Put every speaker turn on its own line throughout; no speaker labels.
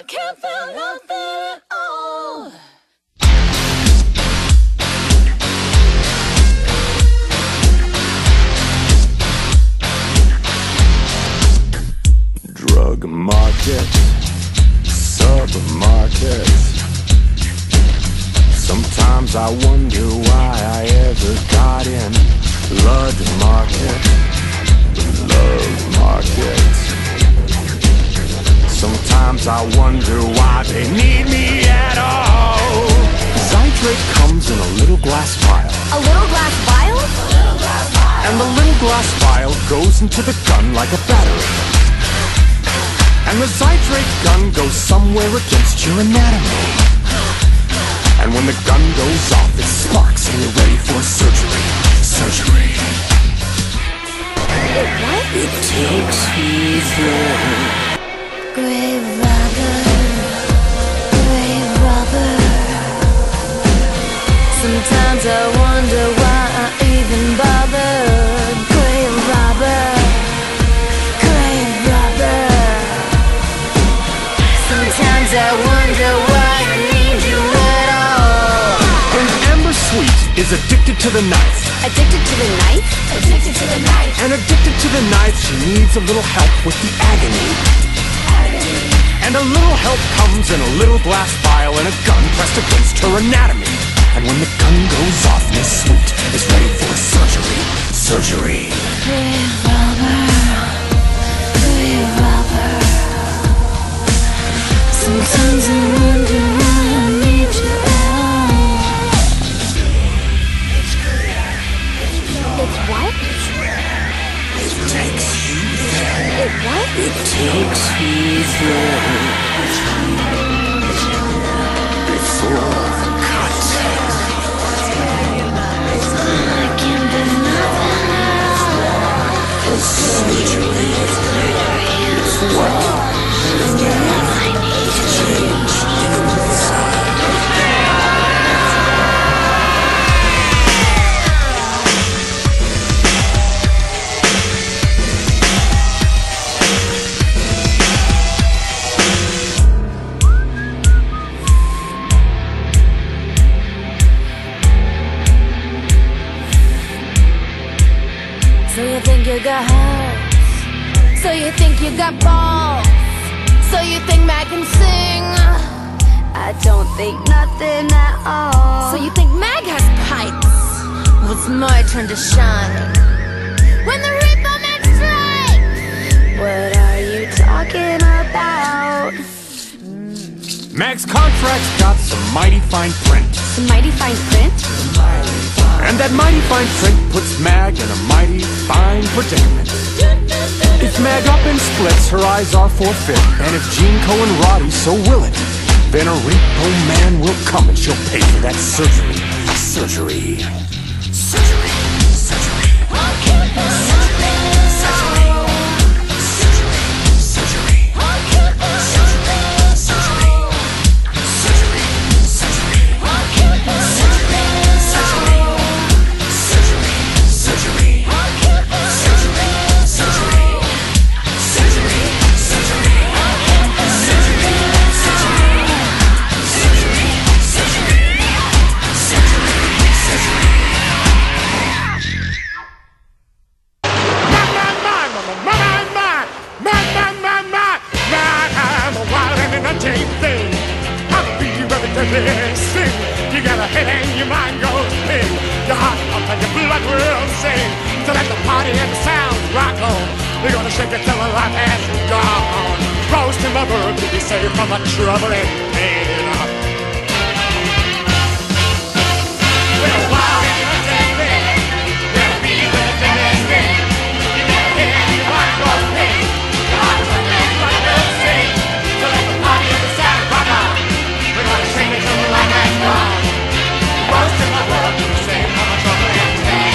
can't feel nothing at all.
Drug market, supermarket. Sometimes I wonder why I ever got in. Blood market, love market. Sometimes I wonder why they need me at all. Zydrate comes in a little glass vial.
A little glass vial?
And the little glass vial goes into the gun like a battery. And the Zydrate gun goes somewhere against your anatomy. And when the gun goes off, it sparks and you're ready for surgery. Surgery.
What?
It takes me through.
Grave robber, grave robber. Sometimes I wonder why I even bothered. Grave robber, grave robber. Sometimes I wonder why I need you at all.
And Amber Sweet is addicted to the knife.
Addicted to the knife? Addicted to the knife.
And addicted to the knife, she needs a little help with the agony. And a little help comes in a little glass vial and a gun pressed against her anatomy. And when the gun goes off, Miss Sweet is ready for surgery. Surgery.
Grave robber, grave robber. Sometimes I wonder why I need you at all. It's what?
It takes you there.
It what?
It takes you there. Before the cut.
I can't do nothing at all.
Surgery is what
I need you.
changed inside.
So you think you got hoes? So you think you got balls? So you think Mag can sing? I don't think nothing at all. So you think Mag has pipes? Well, it's my turn to shine. When the Reaper Man strikes, what are you talking about?
Mag's contract's got some mighty fine print.
Some mighty fine print?
And that mighty fine print puts Mag in a mighty fine predicament. If Mag up and splits, her eyes are forfeit. And if Gene Cohen Roddy so will it, then a Repo Man will come and she'll pay for that surgery. Surgery. Surgery. Surgery. You got a head and your mind goes big. Your heart pumps and your blood will sing. So let the party and the sound rock on. We're gonna shake it till the life has gone. Roast him a bird to be safe from the trouble and pain. We're wild and entertaining. We'll be with the next thing. You got a head and your mind goes big. Your heart pumps and your blood will sing. So let the party and the sound rock on. We're gonna shake it till the life has gone. Roast him a bird to be safe from the trouble and pain.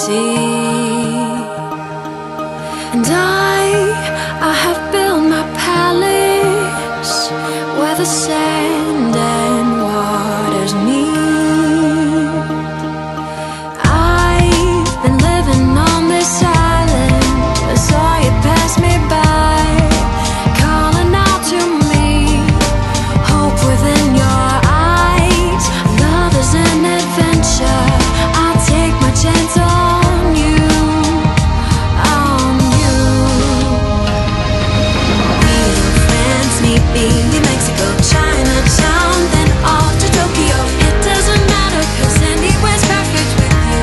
sea. And I have built my palace where the sand and waters meet. I've been living on this island, I saw you pass me by, calling out to me, hope within your eyes. Love is an adventure, I'll take my chance on you, on you. Rio, France, meet me in Mexico, Chinatown, then off to Tokyo. It doesn't matter, 'cause anywhere's perfect with you.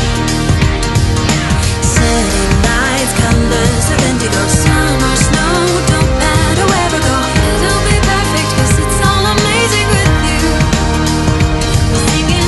City lights, colors of indigo, sun or snow, don't matter where I go, it'll be perfect, 'cause it's all amazing with you. We're singing,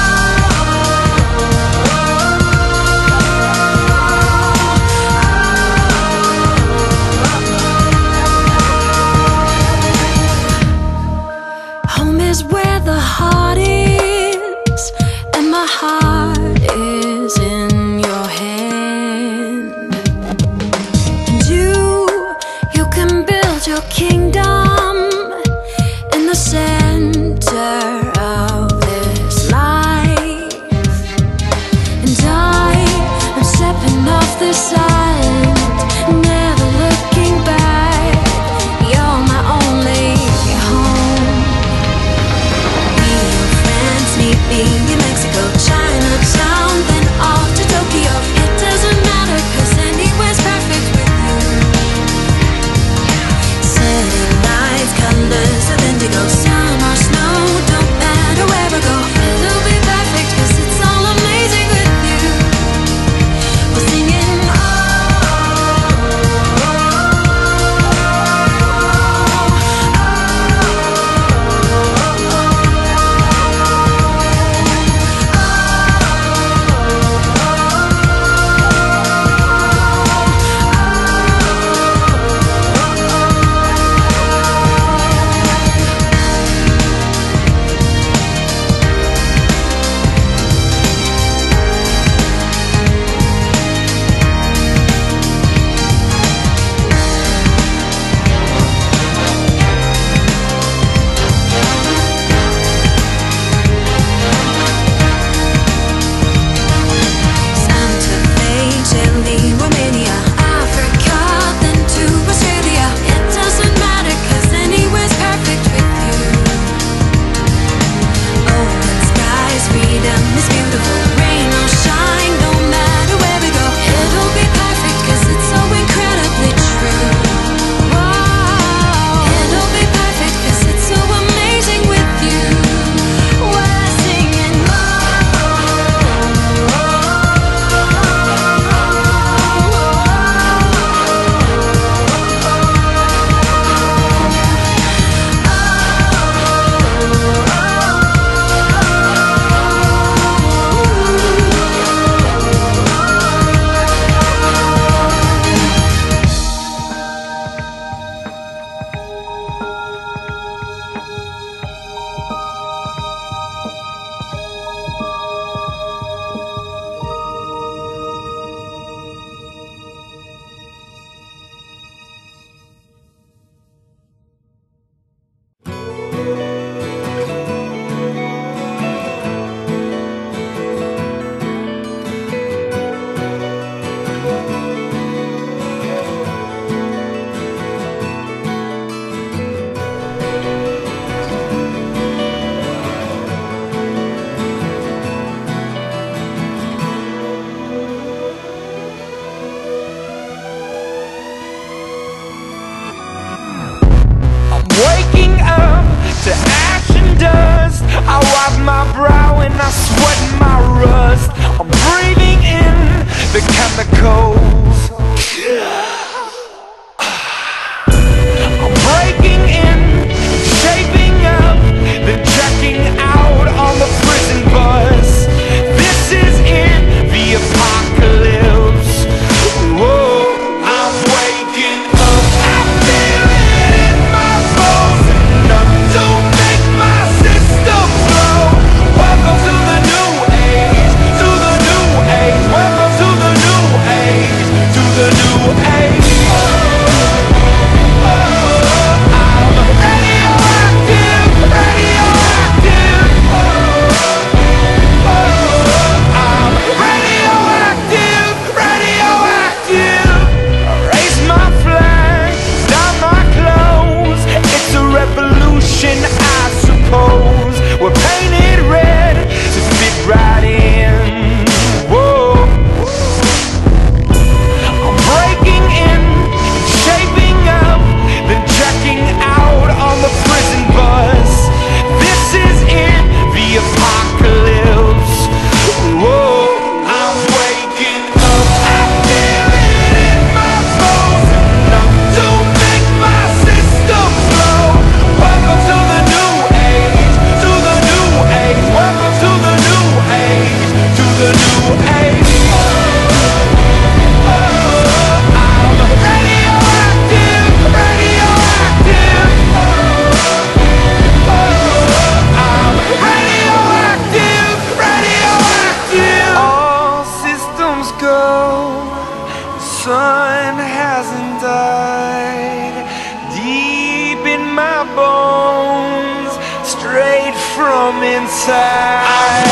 home is where the heart is, and my heart is in your hand. And you can build your kingdom in the center of this life. And I'm stepping off this island, never looking back. You're my only home. Rio, France, meet me in Mexico, Chinatown, then off to Tokyo. It doesn't matter, 'cause anywhere's perfect with you. City lights, colors of indigo, sun or snow, don't matter where I go, it'll be perfect, 'cause it's all amazing with you. We're singing, Santa Fe, Chile, Romania, Africa, then to Australia. It doesn't matter, 'cause anywhere's perfect with you. Open skies, freedom is beautiful, rain or shine, no matter where we go, it'll be perfect, 'cause it's so incredibly true. Whoa, it'll be perfect, 'cause it's so amazing with you. We're singing,
Waking up to ash and dust, I wipe my brow and I sweat my rust. I'm breathing in the chemicals. I'm breaking in, shaping up, then checking out on the prison bus. This is it, the apocalypse. Whoa, I'm waking up, I feel it in my bones, enough to make my system blow. Welcome to the new age, to the new age. Welcome
sun hasn't died. Deep in my bones, straight from inside.